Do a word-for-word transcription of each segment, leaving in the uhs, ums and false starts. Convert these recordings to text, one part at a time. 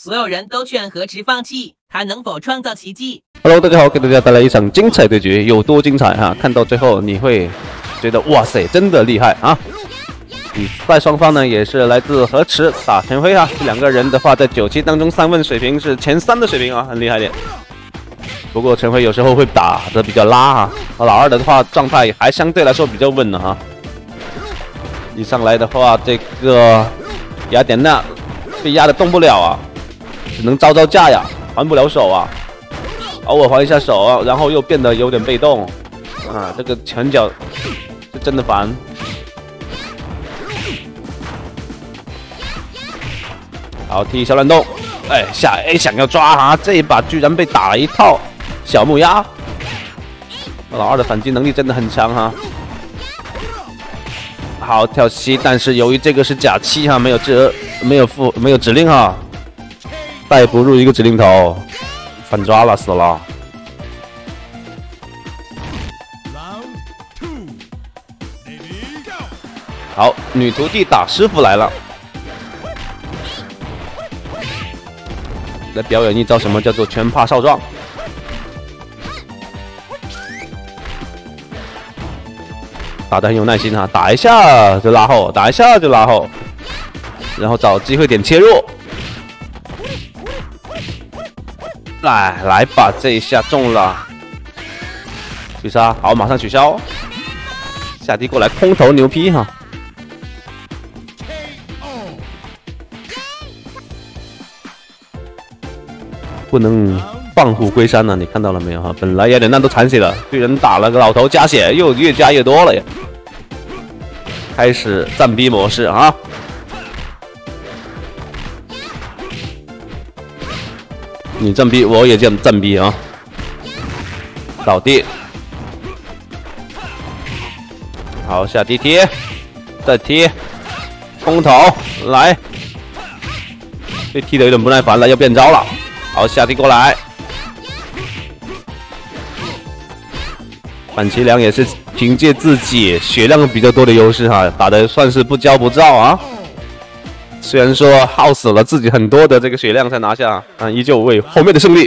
所有人都劝何池放弃，他能否创造奇迹 ？Hello， 大家好，给大家带来一场精彩对决，有多精彩哈？看到最后你会觉得哇塞，真的厉害啊！比赛双方呢也是来自何池打陈辉啊，这两个人的话在九期当中三问水平是前三的水平啊，很厉害点。不过陈辉有时候会打的比较拉啊，老二的话状态还相对来说比较稳的哈。一上来的话，这个雅典娜被压的动不了啊，只能招招架呀，还不了手啊。偶尔还一下手啊，然后又变得有点被动啊，这个拳脚是真的烦。好，踢小乱动，哎，下 A 想要抓啊，这一把居然被打了一套小木鸭。老二的反击能力真的很强哈。好，跳膝，但是由于这个是假期哈，没有指没有副没有指令哈，带不入一个指令头，反抓了，死了。好，女徒弟打师傅来了。来表演一招什么叫做拳怕少壮，打得很有耐心哈，打一下就拉后，打一下就拉后，然后找机会点切入，来来吧，这一下中了，取杀，好，马上取消，下地过来空投牛批哈。不能放虎归山呢、啊，你看到了没有哈？本来雅典娜都残血了，对人打了个老头加血，又越加越多了呀。开始战逼模式啊！你战逼，我也这样战逼啊！倒地，好下地踢，再踢，空投来，被踢得有点不耐烦了，要变招了。好，下地过来，反其良也是凭借自己血量比较多的优势哈，打的算是不骄不躁啊。虽然说耗死了自己很多的这个血量才拿下，但依旧为后面的胜利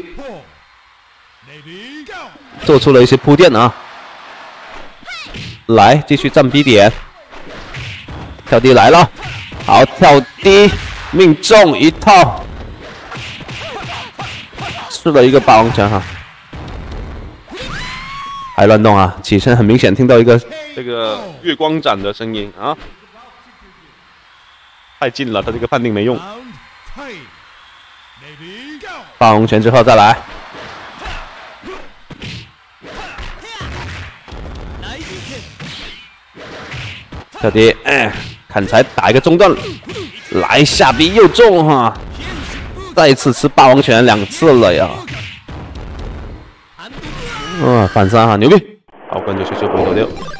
做出了一些铺垫啊。来，继续占 B 点，跳地来了，好，跳地命中一套。试了一个霸王拳哈，还乱动啊！起身很明显听到一个这个月光斩的声音啊，太近了，他这个判定没用。霸王拳之后再来，小迪，哎，砍柴打一个中段，来下逼又中哈。再一次吃霸王拳两次了呀！嗯，反杀哈，牛逼！好，关注秀秀不走丢。